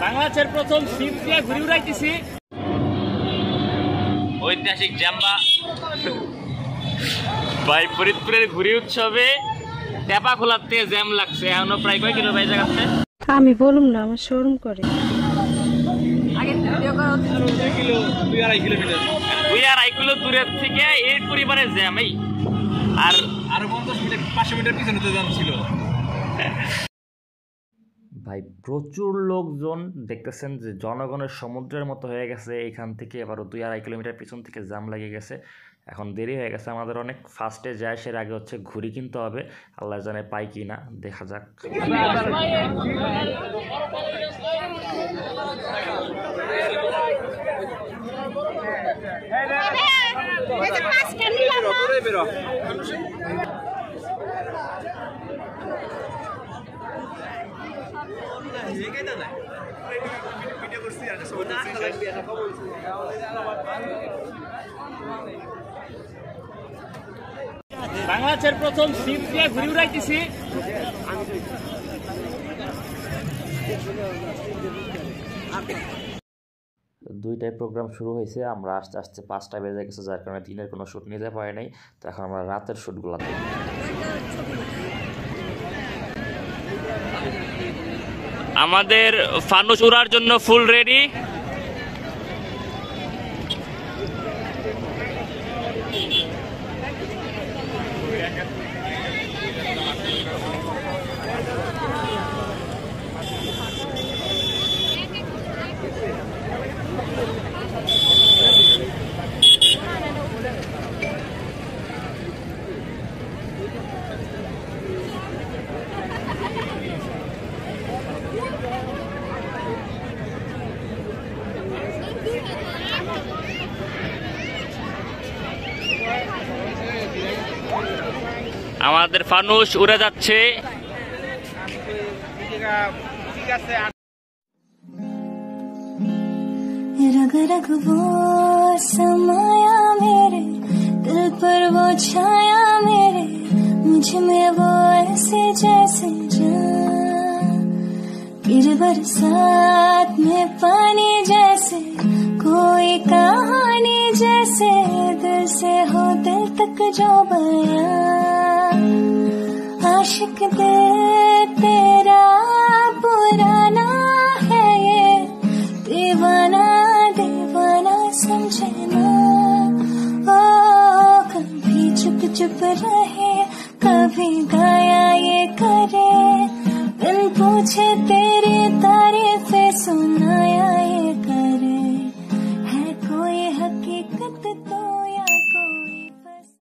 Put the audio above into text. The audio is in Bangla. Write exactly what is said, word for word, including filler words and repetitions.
বাংলাদেশের প্রথম শিপ দিয়ে ঘুরে উড়াইতেছি ঐতিহাসিক জাম্বা ভাই ফরিদপুরের ঘুরি উৎসবে টেপা খোলাতে জ্যাম লাগছে এখনো প্রায় কয় কিলো ভাই জায়গাতে আমি বলুম না আমার শোরুম করে দুই আড়াই কিলোমিটার দুই আড়াই কিলো দূরের থেকে এই পরিবারে জ্যাম এই আর আরো পঞ্চাশ মিটার পাঁচশো মিটার পিছনে তো জ্যাম ছিল ভাই প্রচুর লোকজন দেখতেছেন যে জনগণের সমুদ্রের মতো হয়ে গেছে এখান থেকে এবারও দুই আড়াই কিলোমিটার পিছন থেকে জ্যাম লেগে গেছে এখন দেরি হয়ে গেছে আমাদের অনেক ফার্স্টে যায় সের আগে হচ্ছে ঘুরি কিনতে হবে আল্লাহ জানে পাই কি না দেখা যাক বাংলাদেশের প্রথম শিপ দিয়ে ঘুরে উড়াইতেছি দুইটাই প্রোগ্রাম শুরু হয়েছে আমরা আস্তে আস্তে পাঁচটা বেজে গেছে যার কারণে দিনের কোনো শ্যুট নিতে পারি নাই তো এখন আমরা রাতের শ্যুটগুলো দেখি আমাদের ফানুস উড়ার জন্য ফুল রেডি আমাদের ফানুস উড়ে যাচ্ছে रग रग वो समाया मेरे दिल पर वो छाया मेरे मुझ में वो ऐसे जैसे जान गिर बरसात में पानी जैसे कोई कहानी जैसे दिल से हो दिल तक जो बयां आशिक दिल तेरा पुराना है ये दीवाना दीवाना समझे ना ओ कभी चुप चुप रहे कभी गाया ये करे बिन पूछे तेरे